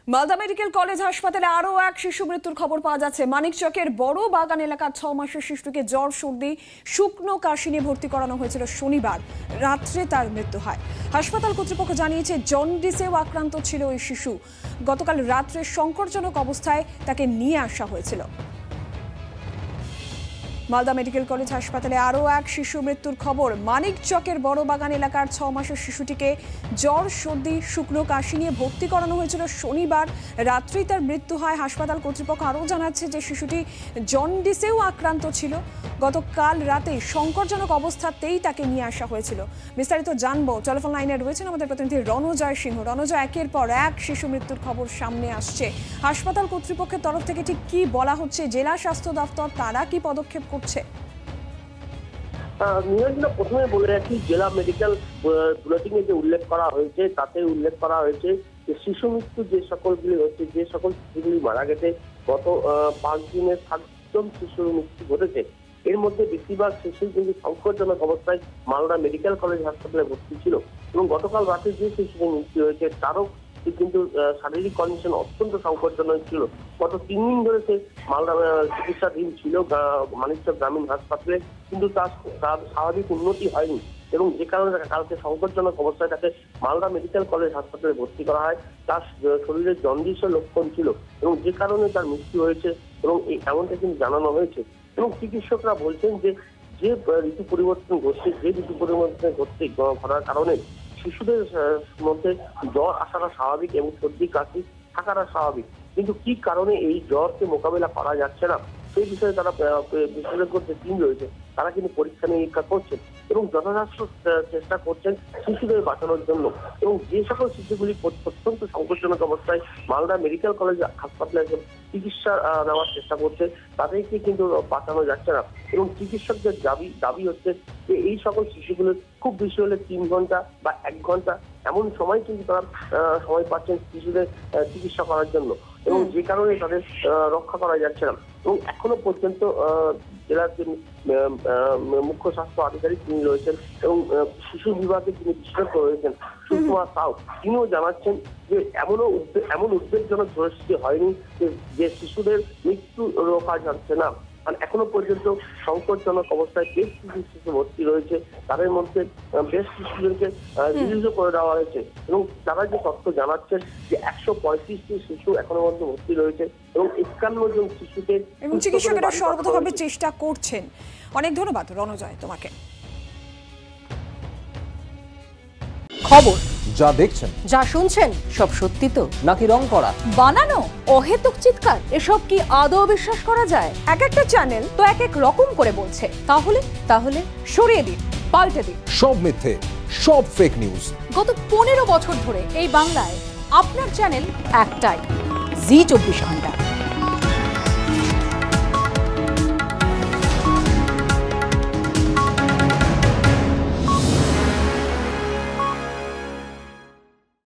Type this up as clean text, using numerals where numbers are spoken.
Malda medical college হাসপাতালে আরও এক শিশু মৃত্যুর খবর পাওয়া যাচ্ছে। মানিকচকের বড় বাগান এলাকার 6 মাসের শিশুটিকে জ্বর, সর্দি, শুকনো কাশি নিয়ে ভর্তি করানো হয়েছিল। শনিবার রাত্রে তার মৃত্যু হয়। হাসপাতাল কর্তৃপক্ষ জানিয়েছে জন্ডিসেও আক্রান্ত ছিল ওই শিশু। গতকাল রাত্রে সংকটজনক অবস্থায় তাকে নিয়ে আসা হয়েছিল। মালদা মেডিকেল কলেজ হাসপাতালে আরও এক শিশু মৃত্যুর খবর। মানিকচকের বড় বাগান এলাকার 6 মাসের শিশুটিকে জ্বর, সর্দি, শুকনো কাশি নিয়ে ভর্তি করানো হয়েছিল। শনিবার রাত্রেই তার মৃত্যু হয়। হাসপাতাল কর্তৃপক্ষ আরও জানাচ্ছে যে শিশুটি জন্ডিসেও আক্রান্ত ছিল। গতকাল রাতে সংকটজনক অবস্থাতেই তাকে নিয়ে আসা হয়েছিল। বিস্তারিত জানবো, টেলিফোন লাইনে রয়েছেন আমাদের প্রতিনিধি রণজয় সিংহ। রণজয়, একের পর এক শিশু মৃত্যুর খবর সামনে আসছে। হাসপাতাল কর্তৃপক্ষের তরফ থেকে ঠিক কি বলা হচ্ছে? জেলা স্বাস্থ্য দপ্তর তারা কি পদক্ষেপ করছে? প্রথমে বলে রাখি, জেলা মেডিকেল বুলেটিনে যে উল্লেখ করা হয়েছে তাতে উল্লেখ করা হয়েছে যে শিশু মৃত্যু যে সকলগুলি হচ্ছে, যে সকল শিশুগুলি মারা গেছে, গত 5 দিনে 7 জন শিশুর মৃত্যু ঘটেছে। এর মধ্যে বেশিরভাগ শিশুই কিন্তু সংকটজনক অবস্থায় মালদা মেডিকেল কলেজ হাসপাতালে ভর্তি ছিল এবং গতকাল রাতে যে শিশুটির মৃত্যু হয়েছে তারও কিন্তু শারীরিক কন্ডিশন অত্যন্ত সংকটজনক ছিল। গত 3 দিন ধরে সে মালদা চিকিৎসাধীন ছিল মানিকচক গ্রামীণ হাসপাতালে, কিন্তু তার স্বাভাবিক উন্নতি হয়নি এবং যে কারণে কালকে সংকটজনক অবস্থায় তাকে মালদা মেডিকেল কলেজ হাসপাতালে ভর্তি করা হয়। তার শরীরে জন্ডিসের লক্ষণ ছিল এবং যে কারণে তার মৃত্যু হয়েছে এবং এমনটা কিন্তু জানানো হয়েছে। এবং চিকিৎসকরা বলছেন যে ঋতু পরিবর্তন ঘটার কারণে শিশুদের মধ্যে জ্বর আসাটা স্বাভাবিক এবং সর্দি কাশি থাকাটা স্বাভাবিক, কিন্তু কি কারণে এই জ্বরকে মোকাবেলা করা যাচ্ছে না সেই বিষয়ে তারা বিশেষজ্ঞ যে টিম রয়েছে তারা কিন্তু পরীক্ষা নিরীক্ষা করছেন এবং যথাযথ চেষ্টা করছেন শিশুদের বাঁচানোর জন্য। এবং যে সকল শিশুগুলি অত্যন্ত সংকটজনক অবস্থায় মালদা মেডিকেল কলেজ হাসপাতালে চিকিৎসা নেওয়ার চেষ্টা করছে তাদেরকে কিন্তু বাঁচানো যাচ্ছে না এবং চিকিৎসকদের দাবি হচ্ছে যে এই সকল শিশুগুলো খুব বেশি হলে 3 ঘন্টা বা 1 ঘন্টা এমন সময় কিন্তু তারা সময় পাচ্ছেন শিশুদের চিকিৎসা করার জন্য এবং যে কারণে তাদের রক্ষা করা যাচ্ছে না। এবং এখনো পর্যন্ত জেলার যে মুখ্য স্বাস্থ্য আধিকারিক তিনি রয়েছেন এবং শিশু বিভাগে যিনি বিশেষজ্ঞ রয়েছেন সুষমা সাউ, তিনিও জানাচ্ছেন যে এমন উদ্বেগজনক পরিস্থিতি হয়নি যে শিশুদের মৃত্যু রোকা যাচ্ছে না। মানে এখনো পর্যন্ত সংকটজনক অবস্থায় বেশ কিছু শিশু ভর্তি রয়েছে, তাদের মধ্যে বেশ কিছুজনকে রিলিজও করে দেওয়া হয়েছে এবং তারা যে তথ্য জানাচ্ছেন যে 135টি শিশু এখনো পর্যন্ত ভর্তি রয়েছে এবং 51 জন শিশুকে এবং চিকিৎসকেরা সর্বতোভাবে চেষ্টা করছেন। অনেক ধন্যবাদ রণজয় তোমাকে। খবর যা দেখছেন, যা শুনছেন সব সত্যি তো নাকি রং করা, বানানো, অহেতুক চিৎকার, এসব কি আদৌ বিশ্বাস করা যায়? এক একটা চ্যানেল তো এক এক রকম করে বলছে। তাহলে সরিয়ে দিন, পাল্টে দিন। সব মিথ্যে, সব ফেক নিউজ। গত 15 বছর ধরে এই বাংলায় আপনার চ্যানেল একটাই, জি 24 ঘন্টা।